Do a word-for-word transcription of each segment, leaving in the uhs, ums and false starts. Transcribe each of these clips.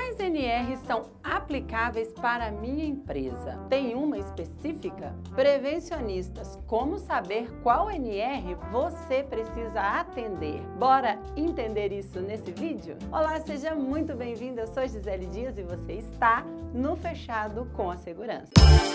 Quais N Rs são aplicáveis para a minha empresa? Tem uma específica? Prevencionistas, como saber qual N R você precisa atender? Bora entender isso nesse vídeo? Olá, seja muito bem-vindo, eu sou Gisele Dias e você está no Fechado com a Segurança.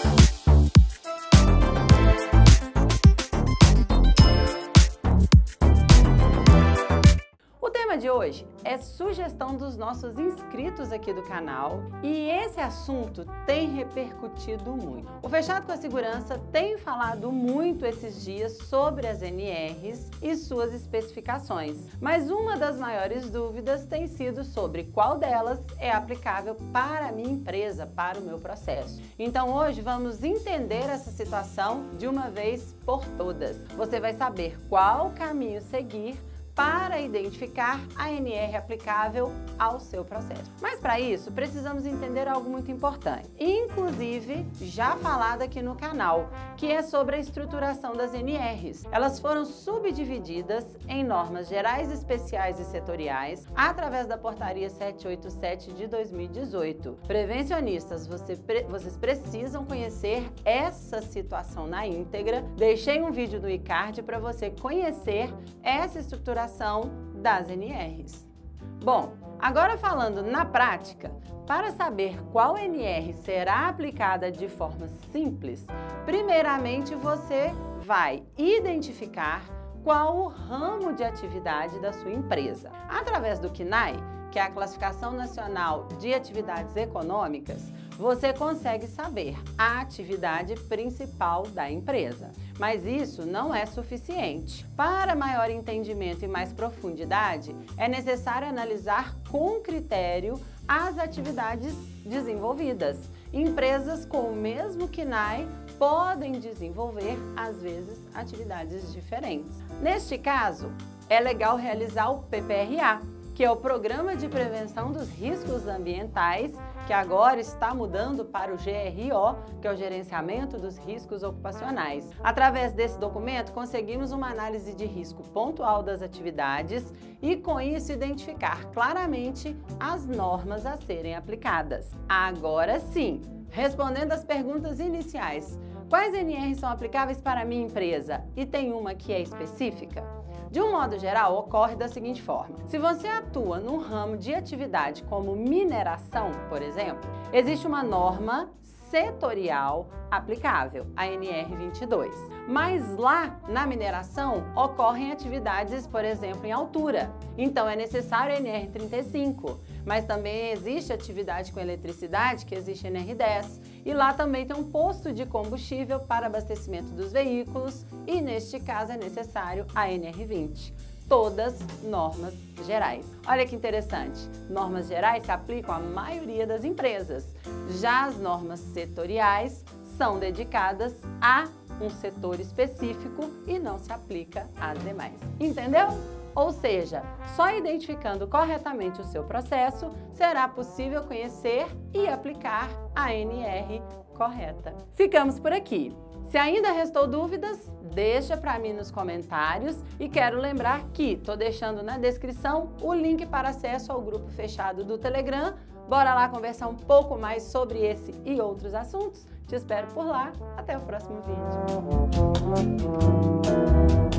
O tema de hoje é sugestão dos nossos inscritos aqui do canal e esse assunto tem repercutido muito. O Fechado com a Segurança tem falado muito esses dias sobre as N Rs e suas especificações, mas uma das maiores dúvidas tem sido sobre qual delas é aplicável para a minha empresa, para o meu processo. Então hoje vamos entender essa situação de uma vez por todas. Você vai saber qual caminho seguir para identificar a N R aplicável ao seu processo. Mas para isso, precisamos entender algo muito importante, inclusive já falado aqui no canal, que é sobre a estruturação das N Rs. Elas foram subdivididas em normas gerais, especiais e setoriais através da Portaria setecentos e oitenta e sete de dois mil e dezoito. Prevencionistas, você, vocês precisam conhecer essa situação na íntegra. Deixei um vídeo no e-card para você conhecer essa estruturação das N Rs. Bom, agora falando na prática, para saber qual N R será aplicada de forma simples, primeiramente você vai identificar qual o ramo de atividade da sua empresa. Através do C N A E, que é a Classificação Nacional de Atividades Econômicas, você consegue saber a atividade principal da empresa. Mas isso não é suficiente. Para maior entendimento e mais profundidade, é necessário analisar com critério as atividades desenvolvidas. Empresas com o mesmo C N A E podem desenvolver, às vezes, atividades diferentes. Neste caso, é legal realizar o P P R A, que é o Programa de Prevenção dos Riscos Ambientais, que agora está mudando para o G R O, que é o Gerenciamento dos Riscos Ocupacionais. Através desse documento, conseguimos uma análise de risco pontual das atividades e, com isso, identificar claramente as normas a serem aplicadas. Agora sim, respondendo às perguntas iniciais, quais N Rs são aplicáveis para a minha empresa e tem uma que é específica? De um modo geral, ocorre da seguinte forma. Se você atua num ramo de atividade como mineração, por exemplo, existe uma norma setorial aplicável, a N R vinte e dois. Mas lá, na mineração, ocorrem atividades, por exemplo, em altura. Então, é necessário a N R trinta e cinco. Mas também existe atividade com eletricidade, que existe a N R dez. E lá também tem um posto de combustível para abastecimento dos veículos e, neste caso, é necessário a N R vinte. Todas normas gerais. Olha que interessante, normas gerais se aplicam à maioria das empresas. Já as normas setoriais são dedicadas a um setor específico e não se aplica às demais. Entendeu? Ou seja, só identificando corretamente o seu processo, será possível conhecer e aplicar a N R correta. Ficamos por aqui. Se ainda restou dúvidas, deixa para mim nos comentários e quero lembrar que estou deixando na descrição o link para acesso ao grupo fechado do Telegram. Bora lá conversar um pouco mais sobre esse e outros assuntos? Te espero por lá. Até o próximo vídeo.